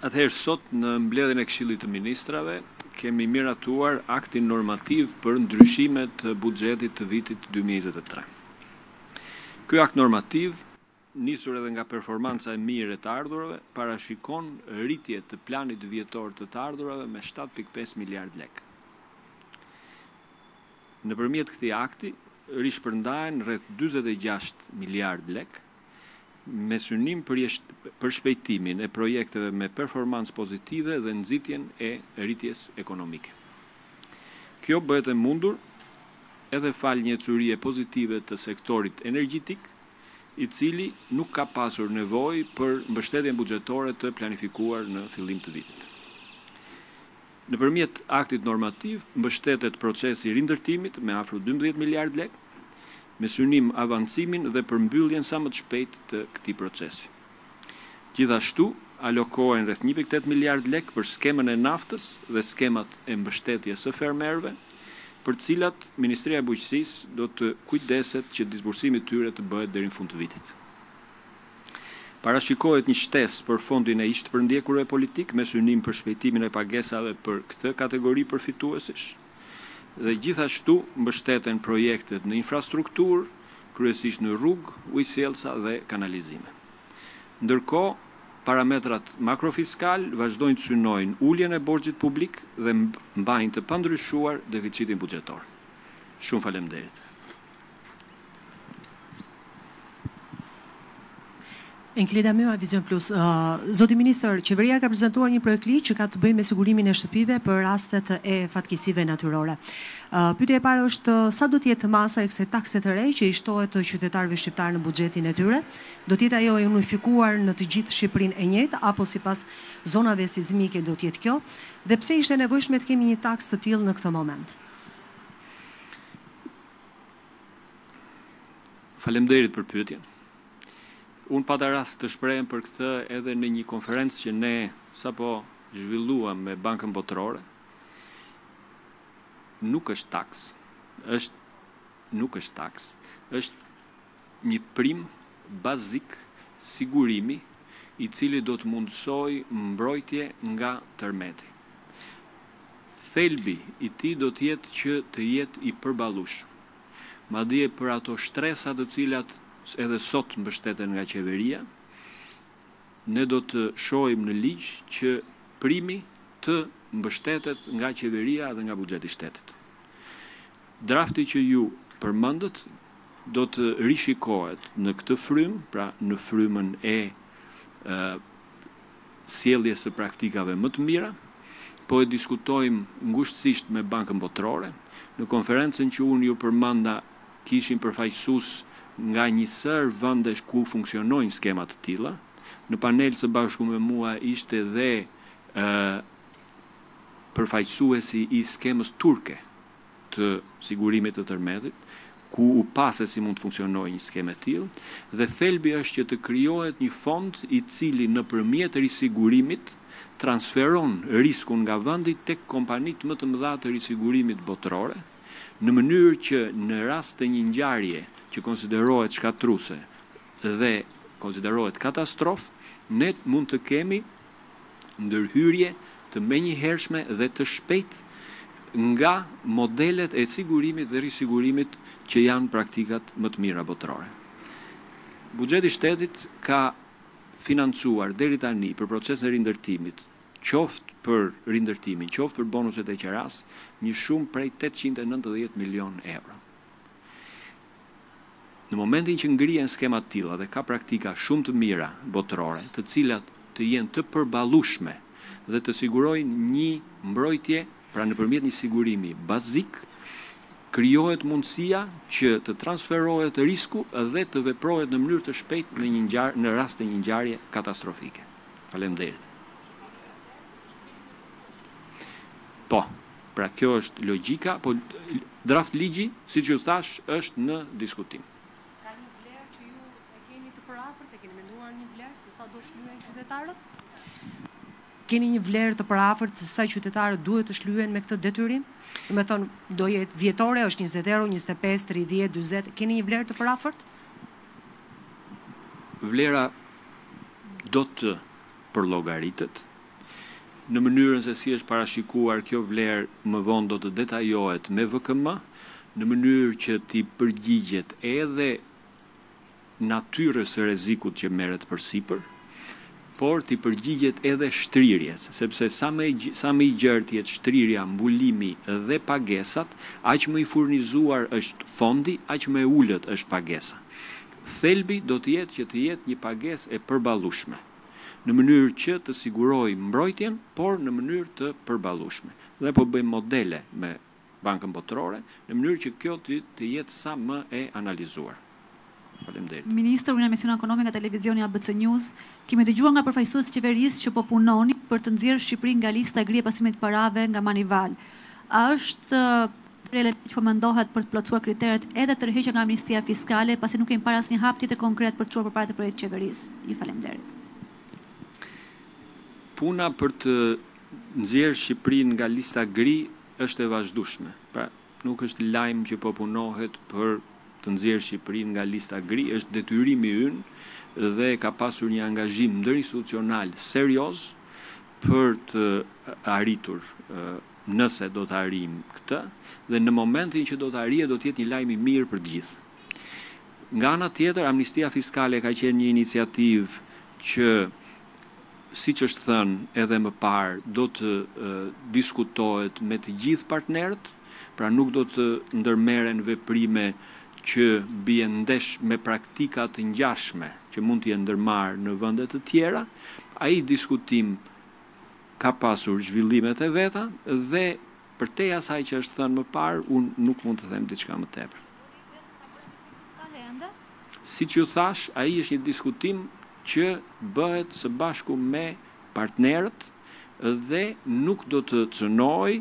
Atëherë sot në mbledhjen e Këshillit të Ministrave kemi miratuar Aktin Normativ për ndryshimet të buxhetit të vitit 2023. Ky akt normativ, nisur edhe nga performanca e mirë e të ardhurave, parashikon rritje të planit vjetor të ardhurave me 7.5 miliardë lekë. Nëpërmjet këtij akti, rishpërndahen rreth 46 miliardë lekë me synim për përshpejtimin e projekteve me performancë pozitive dhe nxitjen e rritjes ekonomike. Kjo bëhet e mundur edhe fal një ecurie pozitive të sektorit energjetik, i cili nuk ka pasur nevojë për mbështetjen buxhetore të planifikuar në fillim të vitit. Nëpërmjet aktit normativ mbështetet procesi i rindërtimit me afro 12 miliardë lekë, me synim avancimin dhe përmbylljen sa më të shpejtë të këtij procesi. Gjithashtu, alokohen rreth 1.8 miliardë lekë për skemën e naftës dhe skemat e mbështetjes së fermerëve, për të cilat Ministria e Bujqësisë do të kujdeset që disbursimi i tyre të bëhet deri në fund të vitit. Parashikohet një shtesë për fondin e përndjekurve politikë me synim për shpejtimin e pagesave për këtë kategori përfituesish. Dhe gjithashtu mbështeten projektet në infrastrukturë, kryesisht në rrugë, ujësjellsa dhe kanalizime. Ndërkohë, parametrat makrofiskal vazhdojnë të synojnë uljen e borxhit publik dhe mbajnë të pandryshuar deficitin buxhetor. Shumë faleminderit. Enklida Mema, Vision Plus. Zoti Ministër, qeveria ka prezantuar një projekt ligj që ka të bëjë me sigurimin e shtëpive për rastet e fatkeqësive natyrore. Pyetja e parë është sa do të jetë masa e kësaj takse të re që i shtohet të qytetarëve shqiptar në buxhetin e tyre? Do të jetë ajo e unifikuar në të gjithë Shqipërinë e njëjtë apo sipas zonave sismike do të jetë kjo? Dhe pse ishte nevojshme të kemi një taksë të tillë në këtë moment? Faleminderit për pyetjen. Unë pata rast të shprehem për këtë edhe në një konferencë që ne sapo zhvilluam me Bankën Botërore. Nuk është taks, është një prim bazik sigurimi i cili do të mundsoj mbrojtje nga tërmeti. Thelbi i tij do të jetë që të jetë i përballueshëm. Madje për ato shtresa të cilat edhe sot mbështeten nga qeveria, ne do të shohim në ligj që primi të mbështetet nga qeveria dhe nga buxheti i shtetit. Drafti që ju përmendët do të rishikohet në këtë frymë, pra në frymën e sjelljes së praktikave më të mira, po e diskutojmë ngushtësisht me Bankën Botërore. Në konferencën që unë ju përmenda kishim përfaqësues nga një sër vendesh ku funksionojnë skema të tilla. Në panel së bashku me mua ishte dhe përfaqësuesi i skemës turke të sigurimit të tërmetit, ku u pase si mund të funksionojë një skemë e tillë, dhe thelbi është që të krijohet një fond i cili nëpërmjet risigurimit transferon riskun nga vendi tek kompanitë më të mëdha të risigurimit botërore, në mënyrë që në rast të një ngjarje që konsiderohet shkatruese dhe konsiderohet katastrofë, ne mund të kemi ndërhyrje të menjëhershme dhe të shpejtë nga modelet e sigurimit dhe risigurimit që janë praktikat më të mira botërore. Buxheti i shtetit ka financuar deri tani për procesin e rindërtimit, qoftë për rindërtimin, qoftë për bonuset e qeras, një shumë prej 890 milion euro. Në momentin që ngrihen skema të tilla dhe ka praktika shumë të mira botërore, të cilat të jenë të përballueshme dhe të sigurojnë një mbrojtje, pra nëpërmjet një sigurimi bazik, krijohet mundësia që të transferohet risku dhe të veprohet në mënyrë të shpejtë në rast të një ngjarje katastrofike. Faleminderit. Po, pra kjo është logjika, po draft ligji, siç ju thash, është në diskutim. Ka një vlerë që ju e keni të përafërt, e keni menduar një vlerë se sa do shlyen qytetarët? Keni një vlerë të përafërt se sa qytetarët duhet të shlyen me këtë detyrim? Do të thonë, do jetë vjetore, është 20 euro, 25, 30, 40, keni një vlerë të përafërt? Vlera do të përllogaritet në mënyrën se si është parashikuar kjo vlerë më vonë do të detajohet me VKM, në mënyrë që t'i përgjigjet edhe natyrës së rrezikut që merret përsipër, por t'i përgjigjet edhe shtrirjes, sepse sa më i gjerë jetë shtrirja, mbulimi dhe pagesat, aq më i furnizuar është fondi, aq më e ulët është pagesa. Thelbi do të jetë që të jetë një pagesë e përballueshme, në mënyrë që të sigurojë mbrojtjen, por në mënyrë të përballueshme. Dhe po bëjmë modele me Bankën Botërore, në mënyrë që kjo të jetë sa më e analizuar. Faleminderit. Ministër, unë jam me ekonomike nga televizioni ABC News. Kemi dëgjuar nga përfaqësues të qeverisë që po punoni për të nxjerrë Shqipërinë nga lista e gri e pasimit të parave nga Manival. A është që po mendohet për të plotësuar kriteret edhe tërheqja nga amnistia fiskale, pasi nuk kemi parë asnjë hap tjetër konkret për të çuar përpara të projektit të qeverisë? Ju faleminderit. Puna për të nxjerrë Shqipërinë nga lista gri është e vazhdueshme. Pra, nuk është lajm që po punohet për të nxjerrë Shqipërinë nga lista gri, është detyrimi ynë dhe ka pasur një angazhim ndërinstitucional serioz për të arritur, nëse do të arrijmë këtë, dhe në momentin që do të arrihet do të jetë një lajm i mirë për të gjithë. Nga ana tjetër, amnistia fiskale ka qenë një iniciativë që, siç është thënë edhe më parë, do të diskutohet me të gjithë partnerët, pra nuk do të ndërmerren veprime që bien ndesh me praktika të ngjashme që mund të jenë ndërmarrë në vende të tjera. Ai diskutim ka pasur zhvillimet e veta dhe përtej asaj që është thënë më parë, unë nuk mund të them diçka më tepër. Siç ju thash, ai është një diskutim që bëhet së bashku me partnerët dhe nuk do të cënoj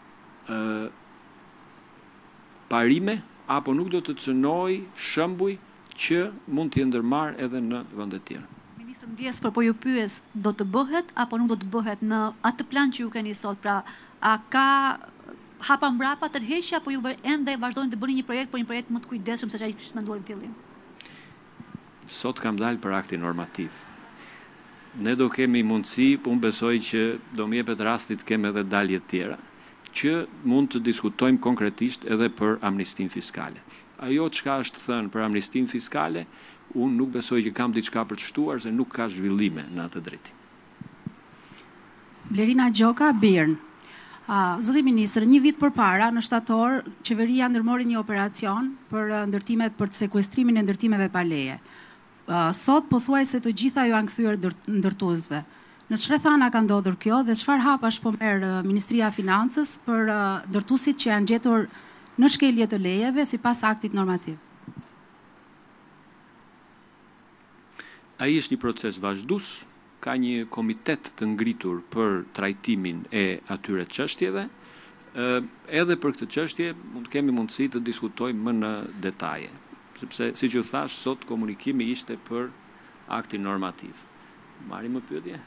parime apo nuk do të cënoj shembuj që mund të jenë ndërmarrë edhe në vende të tjera. Ministër, ndjes po ju pyes, do të bëhet apo nuk do të bëhet në atë plan që ju keni sot? Pra, a ka hapa mbrapa tërheqje apo ju ende vazhdojnë të bëni një projekt, por një projekt më të kujdesshëm se çfarë kishit menduar në fillim? Sot kam dalë për aktin normativ. Ne do kemi mundësi, unë besoj që do më jepet rasti të kemi edhe dalje të tjera, që mund të diskutojmë konkretisht edhe për amnistin fiskale. Ajo çka është thënë për amnistin fiskale, unë nuk besoj që kam diçka për të shtuar, se nuk ka zhvillime në atë drejtim. Blerina Gjoka, Birn. Zoti Ministër, një vit përpara, në shtator, qeveria ndërmori një operacion për ndërtimet për të sekuestrimin e ndërtimeve pa leje. Sot pothuajse të gjitha janë kthyer ndërtuesve. Në çfarë ka ndodhur kjo dhe çfarë hapash po merr Ministria e Financës për ndërtuesit që janë gjetur në shkelje të lejeve sipas aktit normativ? Ai është një proces vazhdues, ka një komitet të ngritur për trajtimin e atyre çështjeve. Edhe për këtë çështje mund kemi mundësi të diskutojmë më në detaje, sepse siç ju thash, sot komunikimi ishte për aktin normativ. Marrim më pyetje?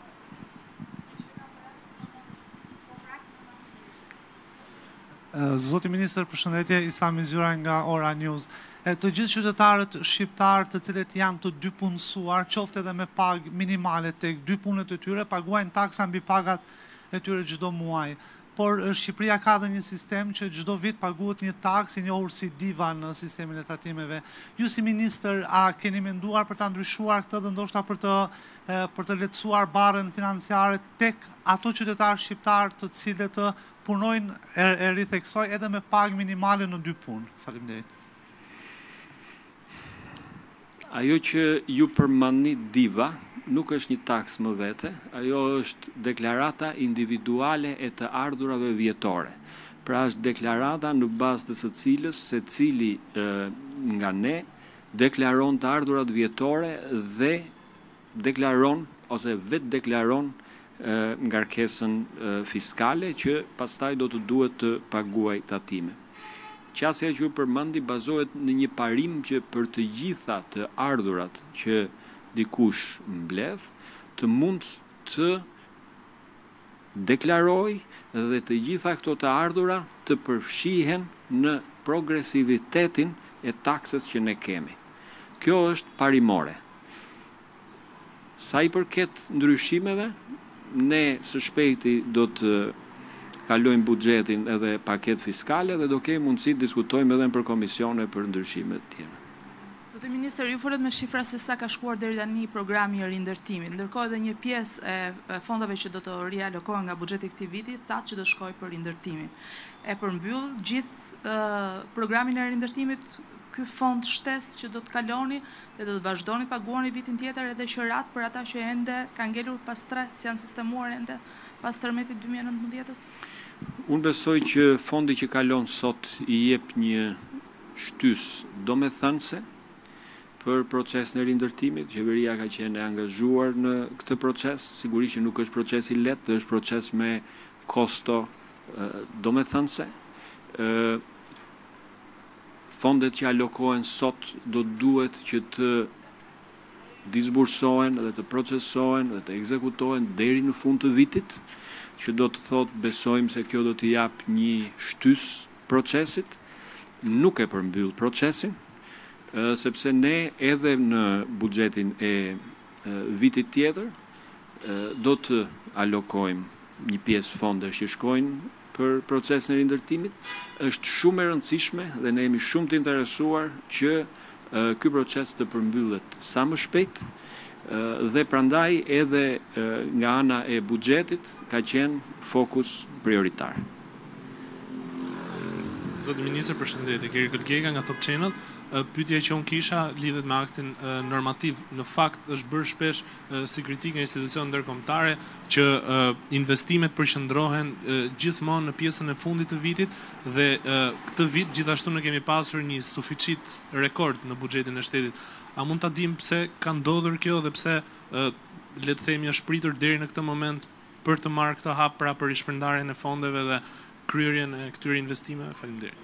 Zoti Ministër, përshëndetje, Isa Mizyra nga Ora News. Të gjithë qytetarët shqiptar të cilët janë të dy punësuar, qoftë edhe me pagë minimale tek dy punët e tyre, paguajnë taksa mbi pagat e tyre çdo muaj. Por Shqipëria ka dhe një sistem që çdo vit paguhet një taksë i njohur si diva në sistemin e tatimeve. Ju si ministër, a keni menduar për ta ndryshuar këtë dhe ndoshta për të lehtësuar barrën financiare tek ato qytetarë shqiptar të cilët punojnë e ritheksoj edhe me pagë minimale në dy punë? Faleminderit. Ajo që ju përmendni diva nuk është një taks më vete, ajo është deklarata individuale e të ardhurave vjetore. Pra është deklarata në bazë të së cilës secili nga ne deklaron të ardhurat vjetore dhe deklaron ose vetë deklaron ngarkesën fiskale që pastaj do të duhet të paguaj tatime. Qasja që ju përmendi bazohet në një parim që për të gjitha të ardhurat që dikush mbledh, të mund të deklaroj dhe të gjitha këto të ardhura të përfshihen në progresivitetin e taksës që ne kemi. Kjo është parimore. Sa i përket ndryshimeve, ne së shpejti do të kalojmë buxhetin edhe paketë fiskale dhe do kemi mundësi të diskutojmë edhe për komisione për ndryshime të tjera. Zotë Ministër, ju folët me shifra se sa ka shkuar deri tani programi i rindërtimit, ndërkohë edhe një pjesë e fondeve që do të rialokohen nga buxheti i këtij viti thatë që do shkojë për rindërtimin. E përmbyll gjithë programin e rindërtimit ky fond shtesë që do të kaloni dhe do të vazhdoni paguani vitin tjetër edhe qërat për ata që ende kanë ngelur pas 3, si janë sistemuar ende pas tërmetit 2019-s? Unë besoj që fondi që kalon sot i jep një shtysë domethënëse për procesin e rindërtimit. Qeveria ka qenë e angazhuar në këtë proces, sigurisht që nuk është proces i lehtë, është proces me kosto domethënëse. Fondet që alokohen sot do duhet që të disbursohen dhe të procesohen dhe të ekzekutohen deri në fund të vitit, që do të thotë besojmë se kjo do të jap një shtysë procesit, nuk e përmbyll procesin, sepse ne edhe në buxhetin e vitit tjetër do të alokojmë një pjesë fondesh që shkojnë për procesin e rindërtimit. Është shumë e rëndësishme dhe ne jemi shumë të interesuar që ky proces të përmbyllet sa më shpejt dhe prandaj edhe nga ana e buxhetit ka qenë fokus prioritar. Zotë Ministër, përshëndetje, Keri Këlkeka nga Top Channel. Pyetja që unë kisha lidhet me aktin normativ. Në fakt është bërë shpesh si kritikë nga institucione ndërkombëtare që investimet përqendrohen gjithmonë në pjesën e fundit të vitit dhe këtë vit gjithashtu ne kemi pasur një suficit rekord në buxhetin e shtetit. A mund ta dim pse ka ndodhur kjo dhe pse le të themi është pritur deri në këtë moment për të marrë këtë hap pra për rishpërndarjen e fondeve dhe kryerjen e këtyre investimeve? Faleminderit.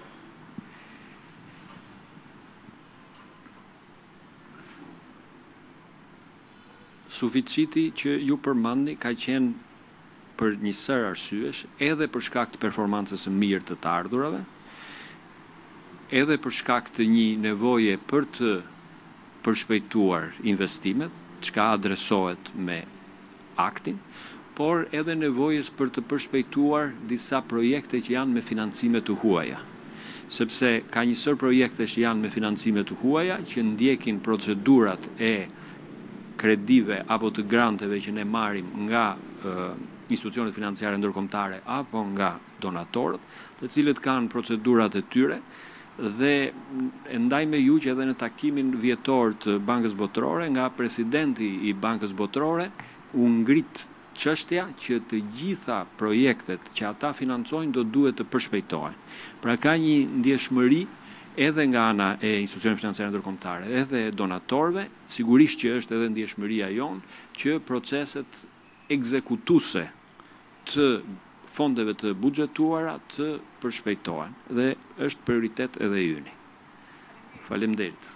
Suficiti që ju përmendni ka qenë për një sër arsyesh, edhe për shkak të performancës së mirë të të ardhurave, edhe për shkak të një nevoje për të përshpejtuar investimet, çka adresohet me aktin, por edhe nevojës për të përshpejtuar disa projekte që janë me financime të huaja. Sepse ka një sër projekte që janë me financime të huaja, që ndjekin procedurat e kredive apo të granteve që ne marrim nga institucionet financiare ndërkombëtare apo nga donatorët, të cilët kanë procedurat e tyre dhe e ndaj me ju që edhe në takimin vjetor të Bankës Botërore nga presidenti i Bankës Botërore u ngrit çështja që të gjitha projektet që ata financojnë do duhet të përshpejtohen. Pra ka një ndjeshmëri edhe nga ana e institucioneve financiare ndërkombëtare, edhe donatorëve, sigurisht që është edhe ndjeshmëria jonë që proceset ekzekutuese të fondeve të buxhetuara të përshpejtohen dhe është prioritet edhe yni. Faleminderit.